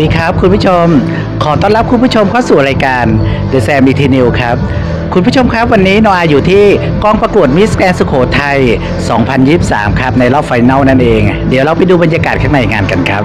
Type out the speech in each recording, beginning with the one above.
ดีครับคุณผู้ชมขอต้อนรับคุณผู้ชมเข้าสู่รายการ The Sam ET New ครับคุณผู้ชมครับวันนี้โนอาอยู่ที่กองประกวดมิสแกรนด์สุโขทัย 2023 ครับในรอบไฟนอลนั่นเองเดี๋ยวเราไปดูบรรยากาศข้างในงานกันครับ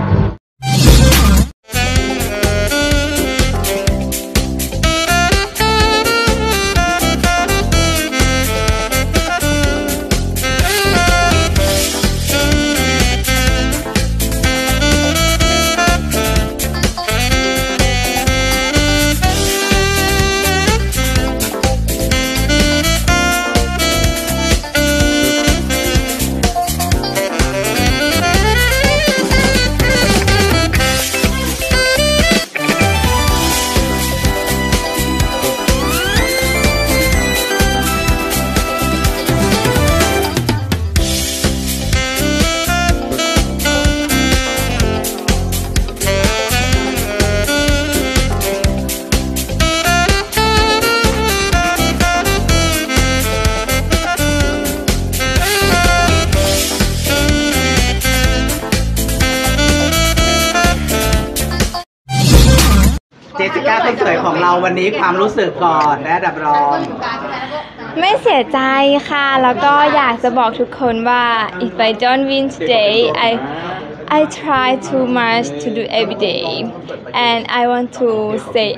เจสสิก้าคนสวยของเราวันนี้ความรู้สึกก่อนและดับรองไม่เสียใจค่ะแล้วก็อยากจะบอกทุกคนว่า if I don't win today I try too much to do every day and I want to say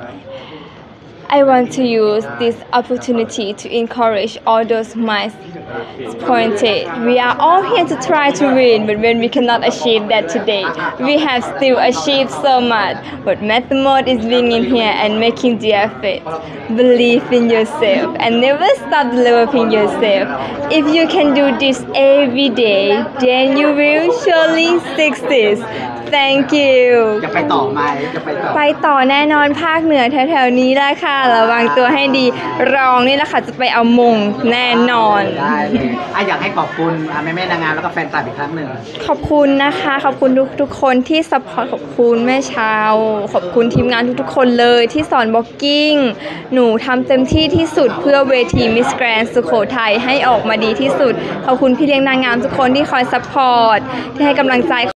I want to use this opportunity to encourage all those disappointed. We are all here to try to win, but when we cannot achieve that today, we have still achieved so much. What matters most is being in here and making the effort. Believe in yourself and never stop developing yourself. If you can do this every day, then you will surely succeed. Thank you จะไปต่อไหมไปต่อแน่นอนภาคเหนือแถวๆนี้ได้ค่ะระวังตัวให้ดีรองนี่แหละค่ะจะไปเอามงแน่นอนได้เลยอยากให้ขอบคุณแม่นางงามแล้วก็แฟนคลับอีกครั้งหนึ่งขอบคุณนะคะขอบคุณทุกคนที่ซัพพอร์ตขอบคุณแม่เช้าขอบคุณทีมงานทุกๆคนเลยที่สอนบล็อกกิ้งหนูทำเต็มที่ที่สุดเพื่อเวทีมิสแกรนด์สุโขทัยให้ออกมาดีที่สุดขอบคุณพี่เลี้ยงนางงามทุกคนที่คอยซัพพอร์ตที่ให้กำลังใจ